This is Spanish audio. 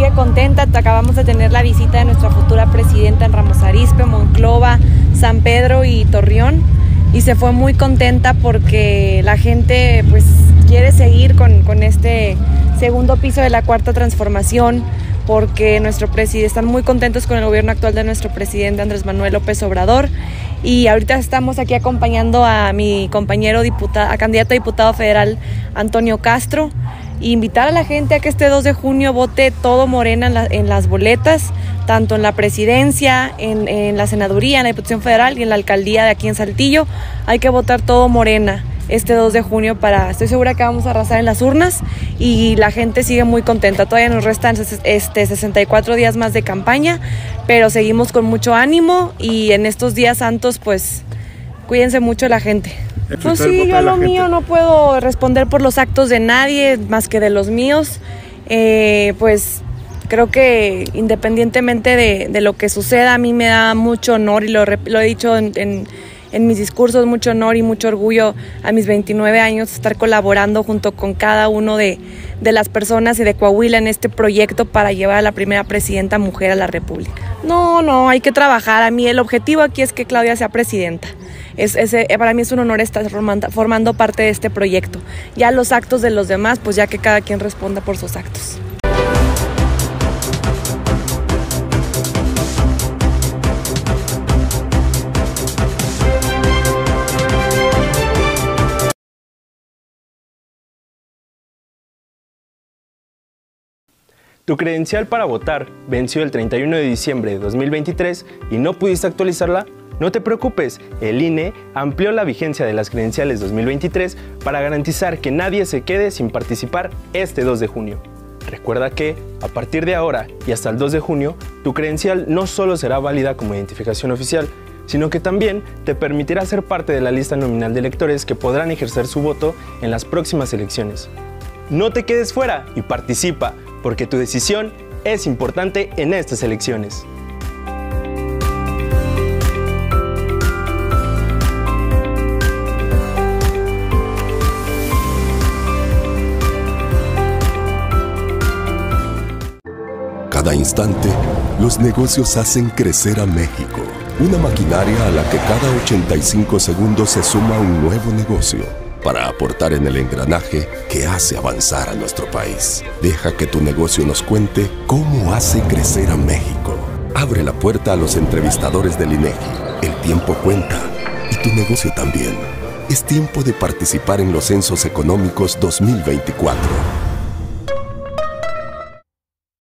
sigue contenta. Acabamos de tener la visita de nuestra futura presidenta en Ramos Arizpe, Monclova, San Pedro y Torreón, y se fue muy contenta porque la gente pues quiere seguir con este segundo piso de la Cuarta Transformación, porque están muy contentos con el gobierno actual de nuestro presidente Andrés Manuel López Obrador. Y ahorita estamos aquí acompañando a mi compañero candidato a diputado federal Antonio Castro, e invitar a la gente a que este 2 de junio vote todo Morena en las boletas, tanto en la presidencia, en la senaduría, en la Diputación Federal y en la alcaldía de aquí en Saltillo. Hay que votar todo Morena este 2 de junio estoy segura que vamos a arrasar en las urnas, y la gente sigue muy contenta. Todavía nos restan 64 días más de campaña, pero seguimos con mucho ánimo, y en estos días santos pues cuídense mucho la gente. Pues sí, yo lo mío no puedo responder por los actos de nadie más que de los míos. Pues creo que independientemente de lo que suceda, a mí me da mucho honor, y lo he dicho en mis discursos, mucho honor y mucho orgullo a mis 29 años estar colaborando junto con cada uno de las personas y de Coahuila en este proyecto para llevar a la primera presidenta mujer a la República. No, hay que trabajar. A mí el objetivo aquí es que Claudia sea presidenta. Para mí es un honor estar formando parte de este proyecto. Ya los actos de los demás, pues ya que cada quien responda por sus actos. Tu credencial para votar venció el 31 de diciembre de 2023 y no pudiste actualizarla. No te preocupes, el INE amplió la vigencia de las credenciales 2023 para garantizar que nadie se quede sin participar este 2 de junio. Recuerda que, a partir de ahora y hasta el 2 de junio, tu credencial no solo será válida como identificación oficial, sino que también te permitirá ser parte de la lista nominal de electores que podrán ejercer su voto en las próximas elecciones. No te quedes fuera y participa, porque tu decisión es importante en estas elecciones. Cada instante, los negocios hacen crecer a México. Una maquinaria a la que cada 85 segundos se suma un nuevo negocio para aportar en el engranaje que hace avanzar a nuestro país. Deja que tu negocio nos cuente cómo hace crecer a México. Abre la puerta a los entrevistadores del INEGI. El tiempo cuenta y tu negocio también. Es tiempo de participar en los Censos Económicos 2024.